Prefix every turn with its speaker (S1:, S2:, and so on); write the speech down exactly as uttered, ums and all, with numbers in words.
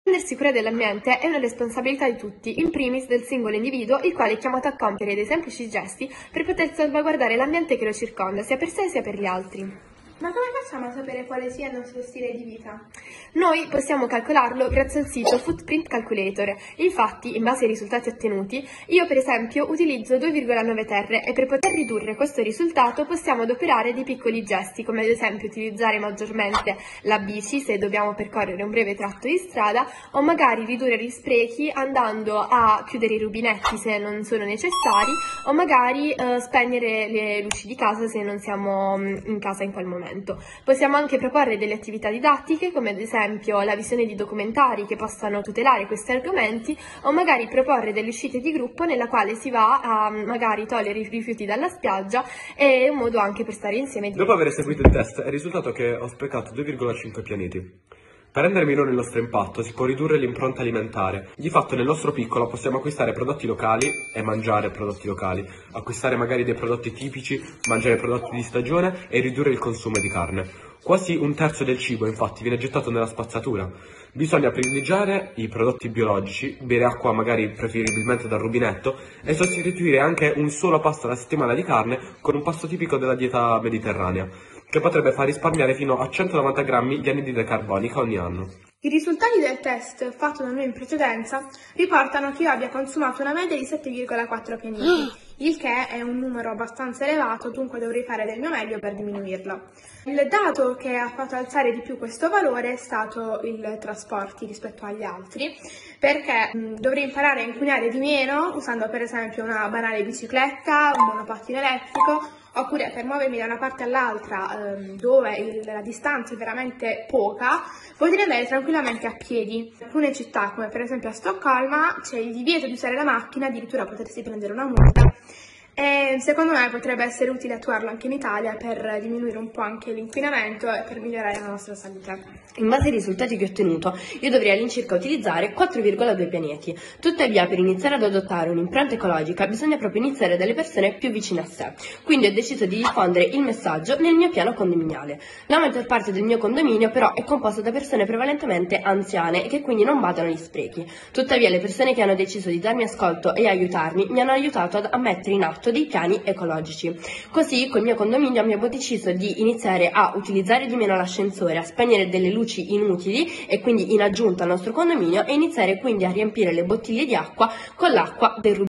S1: Prendersi cura dell'ambiente è una responsabilità di tutti, in primis del singolo individuo, il quale è chiamato a compiere dei semplici gesti per poter salvaguardare l'ambiente che lo circonda, sia per sé sia per gli altri.
S2: Ma come facciamo a sapere quale sia il nostro stile di vita?
S1: Noi possiamo calcolarlo grazie al sito Footprint Calculator. Infatti, in base ai risultati ottenuti, io per esempio utilizzo due virgola nove terre e per poter ridurre questo risultato possiamo adoperare dei piccoli gesti, come ad esempio utilizzare maggiormente la bici se dobbiamo percorrere un breve tratto di strada, o magari ridurre gli sprechi andando a chiudere i rubinetti se non sono necessari, o magari eh, spegnere le luci di casa se non siamo in casa in quel momento. Possiamo anche proporre delle attività didattiche, come ad esempio la visione di documentari che possano tutelare questi argomenti, o magari proporre delle uscite di gruppo nella quale si va a magari togliere i rifiuti dalla spiaggia, e un modo anche per stare insieme.
S3: Dopo aver eseguito il test è risultato che ho sprecato due virgola cinque pianeti. Per rendere minore il nostro impatto si può ridurre l'impronta alimentare. Di fatto nel nostro piccolo possiamo acquistare prodotti locali e mangiare prodotti locali, acquistare magari dei prodotti tipici, mangiare prodotti di stagione e ridurre il consumo di carne. Quasi un terzo del cibo infatti viene gettato nella spazzatura. Bisogna privilegiare i prodotti biologici, bere acqua magari preferibilmente dal rubinetto e sostituire anche un solo pasto alla settimana di carne con un pasto tipico della dieta mediterranea, che potrebbe far risparmiare fino a centonovanta grammi di anidride carbonica ogni anno.
S2: I risultati del test fatto da noi in precedenza riportano che io abbia consumato una media di sette virgola quattro pianeti, il che è un numero abbastanza elevato, dunque dovrei fare del mio meglio per diminuirlo. Il dato che ha fatto alzare di più questo valore è stato il trasporti rispetto agli altri, perché mh, dovrei imparare a inquinare di meno usando per esempio una banale bicicletta, un monopattino elettrico, oppure per muovermi da una parte all'altra ehm, dove il, la distanza è veramente poca, potrei andare tranquillamente a piedi. In alcune città, come per esempio a Stoccolma, c'è il divieto di usare la macchina, addirittura potresti prendere una multa. E secondo me potrebbe essere utile attuarlo anche in Italia per diminuire un po' anche l'inquinamento e per migliorare la nostra salute.
S4: In base ai risultati che ho ottenuto, io dovrei all'incirca utilizzare quattro virgola due pianeti. Tuttavia, per iniziare ad adottare un'impronta ecologica, bisogna proprio iniziare dalle persone più vicine a sé. Quindi ho deciso di diffondere il messaggio nel mio piano condominiale. La maggior parte del mio condominio, però, è composto da persone prevalentemente anziane e che quindi non badano agli sprechi. Tuttavia, le persone che hanno deciso di darmi ascolto e aiutarmi mi hanno aiutato ad, a mettere in atto dei piani ecologici. Così, col mio condominio abbiamo deciso di iniziare a utilizzare di meno l'ascensore, a spegnere delle luci inutili e quindi in aggiunta al nostro condominio, e iniziare quindi a riempire le bottiglie di acqua con l'acqua del rubinetto.